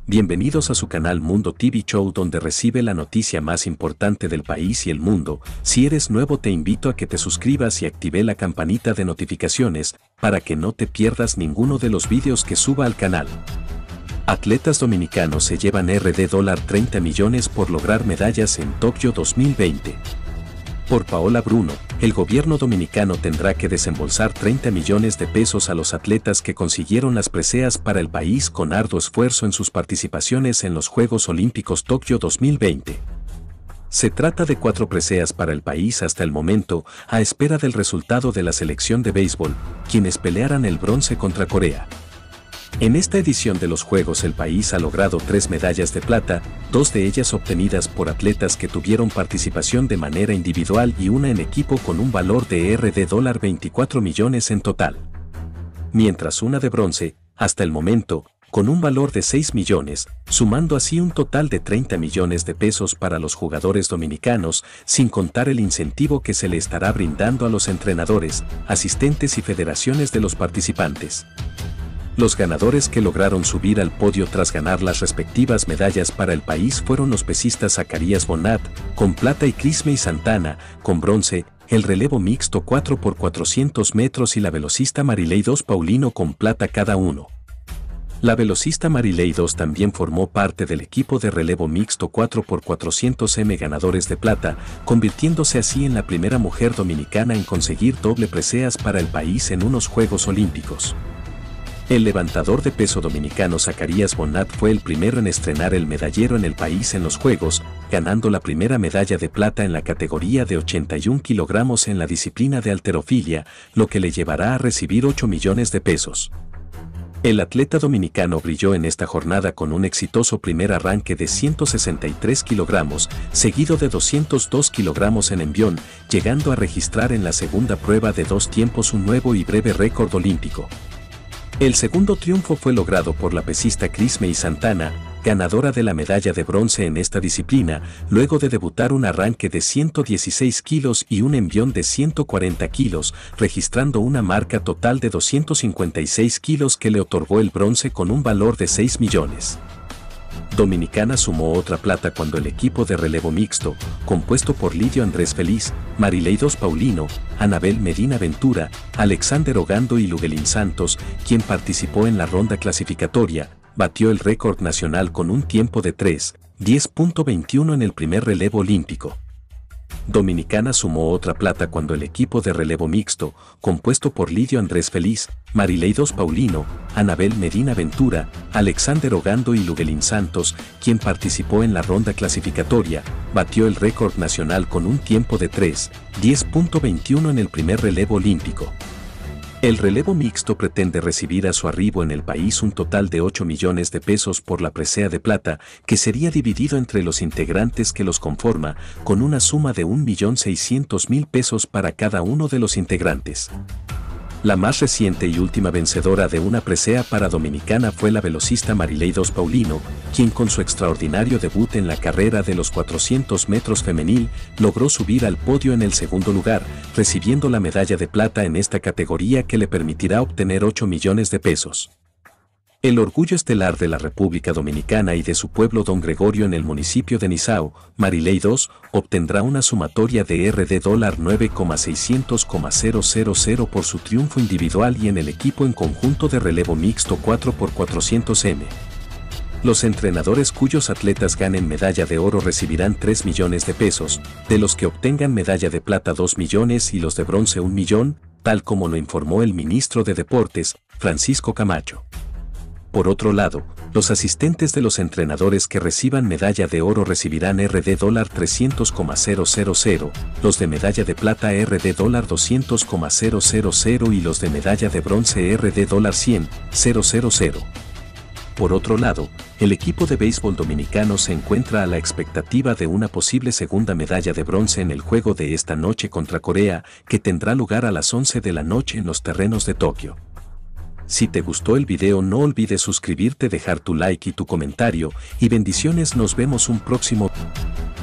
Bienvenidos a su canal Mundo TV Show, donde recibe la noticia más importante del país y el mundo. Si eres nuevo, te invito a que te suscribas y active la campanita de notificaciones para que no te pierdas ninguno de los vídeos que suba al canal. Atletas dominicanos se llevan $30 millones por lograr medallas en Tokio 2020. Por Paola Bruno, el gobierno dominicano tendrá que desembolsar 30 millones de pesos a los atletas que consiguieron las preseas para el país con arduo esfuerzo en sus participaciones en los Juegos Olímpicos Tokio 2020. Se trata de 4 preseas para el país hasta el momento, a espera del resultado de la selección de béisbol, quienes pelearán el bronce contra Corea. En esta edición de los Juegos el país ha logrado 3 medallas de plata, 2 de ellas obtenidas por atletas que tuvieron participación de manera individual y una en equipo con un valor de $24 millones en total. Mientras una de bronce, hasta el momento, con un valor de 6 millones, sumando así un total de 30 millones de pesos para los jugadores dominicanos, sin contar el incentivo que se le estará brindando a los entrenadores, asistentes y federaciones de los participantes. Los ganadores que lograron subir al podio tras ganar las respectivas medallas para el país fueron los pesistas Zacarías Bonat, con plata, y Crismey Santana, con bronce, el relevo mixto 4x400 metros y la velocista Marilei Dos Paulino con plata cada uno. La velocista Marilei Dos también formó parte del equipo de relevo mixto 4x400 ganadores de plata, convirtiéndose así en la primera mujer dominicana en conseguir doble preseas para el país en unos Juegos Olímpicos. El levantador de peso dominicano Zacarías Bonat fue el primero en estrenar el medallero en el país en los Juegos, ganando la primera medalla de plata en la categoría de 81 kilogramos en la disciplina de halterofilia, lo que le llevará a recibir 8 millones de pesos. El atleta dominicano brilló en esta jornada con un exitoso primer arranque de 163 kilogramos, seguido de 202 kilogramos en envión, llegando a registrar en la segunda prueba de 2 tiempos un nuevo y breve récord olímpico. El segundo triunfo fue logrado por la pesista Crismey Santana, ganadora de la medalla de bronce en esta disciplina, luego de debutar un arranque de 116 kilos y un envión de 140 kilos, registrando una marca total de 256 kilos que le otorgó el bronce con un valor de 6 millones. Dominicana sumó otra plata cuando el equipo de relevo mixto, compuesto por Lidio Andrés Feliz, Marilei Dos Paulino, Anabel Medina Ventura, Alexander Ogando y Luguelín Santos, quien participó en la ronda clasificatoria, batió el récord nacional con un tiempo de 3:10.21 en el primer relevo olímpico. Dominicana sumó otra plata cuando el equipo de relevo mixto, compuesto por Lidio Andrés Feliz, Marilei Dos Paulino, Anabel Medina Ventura, Alexander Ogando y Luguelín Santos, quien participó en la ronda clasificatoria, batió el récord nacional con un tiempo de 3:10.21 en el primer relevo olímpico. El relevo mixto pretende recibir a su arribo en el país un total de 8 millones de pesos por la presea de plata, que sería dividido entre los integrantes que los conforma, con una suma de 1.600.000 pesos para cada uno de los integrantes. La más reciente y última vencedora de una presea para Dominicana fue la velocista Marilei Dos Paulino, quien con su extraordinario debut en la carrera de los 400 metros femenil logró subir al podio en el segundo lugar, recibiendo la medalla de plata en esta categoría que le permitirá obtener 8 millones de pesos. El orgullo estelar de la República Dominicana y de su pueblo Don Gregorio en el municipio de Nizao, Marilei Dos, obtendrá una sumatoria de $9,600,000 por su triunfo individual y en el equipo en conjunto de relevo mixto 4x400 Los entrenadores cuyos atletas ganen medalla de oro recibirán 3 millones de pesos, de los que obtengan medalla de plata 2 millones y los de bronce 1 millón, tal como lo informó el ministro de Deportes, Francisco Camacho. Por otro lado, los asistentes de los entrenadores que reciban medalla de oro recibirán $300,000, los de medalla de plata $200,000 y los de medalla de bronce $100,000. Por otro lado, el equipo de béisbol dominicano se encuentra a la expectativa de una posible segunda medalla de bronce en el juego de esta noche contra Corea, que tendrá lugar a las 11 de la noche en los terrenos de Tokio. Si te gustó el video, no olvides suscribirte, dejar tu like y tu comentario, y bendiciones. Nos vemos un próximo video.